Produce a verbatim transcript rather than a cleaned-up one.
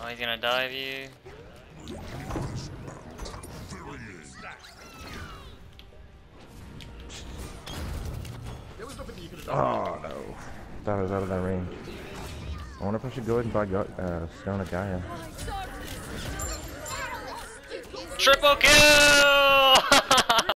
he's gonna dive you. Oh no. Thought I was out of that range. I wonder if I should go ahead and buy uh, Stone of Gaia. Triple kill!